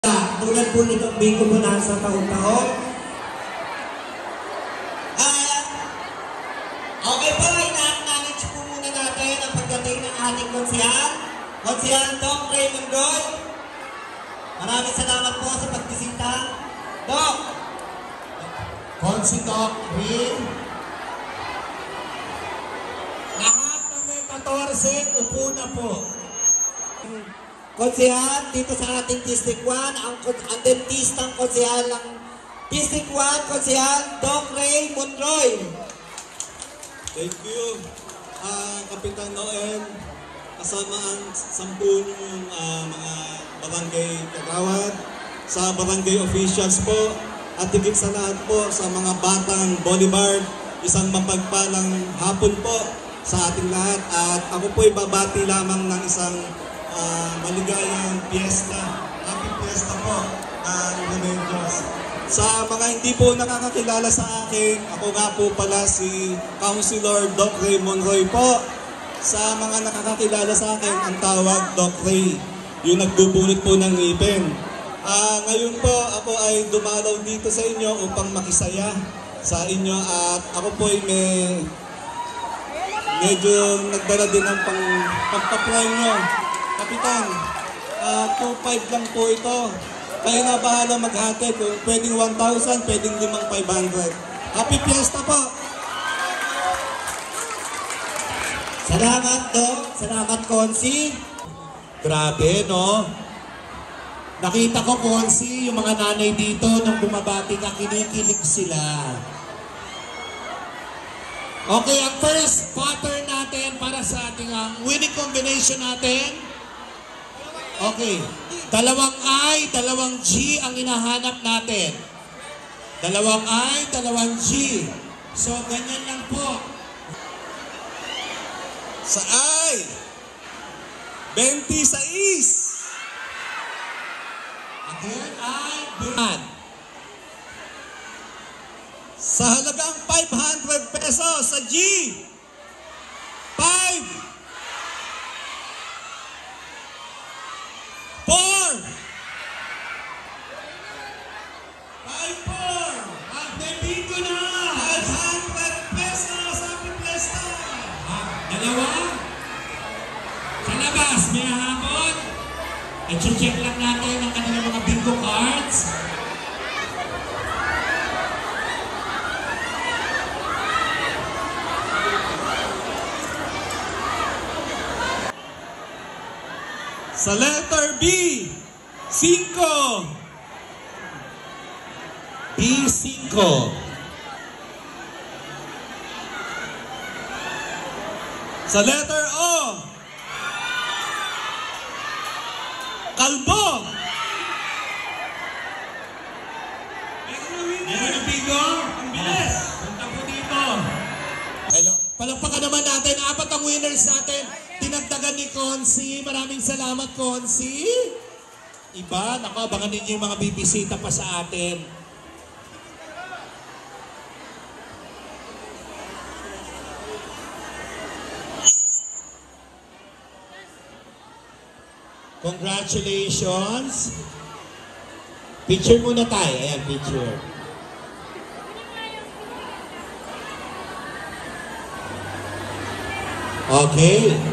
Tulad po nitong Biko Bonanza taon-taon. Okay po, ina-acknowledge po muna natin ang pagdating ng ating Konsehal Doc Raymond Roy. Maraming salamat po sa pagbisita. Doc! Konsi Doc Ray. Lahat ng may 14, upo na po. Konsehal dito sa ating District 1, ang dentistang konsehal ng District 1, Konsehal Doc Ray Monroy. Thank you, Kapitan Noel, kasama ang 10 mga barangay kagawad, sa barangay officials po, at higit sa lahat po sa mga batang Boulevard, isang mapagpalang hapon po sa ating lahat. At ako po ay babati lamang ng isang maligayang fiesta. Happy fiesta po ng Remedios. Sa mga hindi po nakakakilala sa akin, ako nga po pala si Councilor Doc Ray Monroy po. Sa mga nakakakilala sa akin, ang tawag Doc Ray, yung nagbubunot po ng ngipin. Ngayon po ako ay dumalaw dito sa inyo upang makisaya sa inyo, at ako po ay medyo nagdala din ng pangpapremyo. Kapitan, 2.5 lang po ito. Kayo na bahala maghati. Kung pwedeng 1,000, pwedeng 500. Happy Fiesta po! Salamat, Doc. Salamat, Konsi. Grabe, no? Nakita ko, Konsi, yung mga nanay dito, nung bumabati ka, kinikilig sila. Okay, ang first pattern natin para sa ating winning combination natin. Okay, dalawang I, dalawang G ang hinahanap natin. Dalawang I, dalawang G. So, ganyan lang po. Sa I, 26. Again, I, band. Sa halagang 500 pesos sa G, 5, 4, 5-4. Magbibig ko na. 500 pesos. Happy Fiesta! Dalawa. Sa labas, may hapon. I-check lang natin ang kanilang mga bingo cards. Sa letter B, 5. B5. Sa letter O, kalbo. Meron ng bingo? Ang bilis. Punta po dito. Hello. Palakpakan naman natin. 4 ang winners natin. Tinagdagan ni Konsi. Maraming salamat, Konsi. Iba, naku, abangan ninyo yung mga bibisita pa sa atin. Congratulations. Picture muna tayo. Ayan, picture. Okay.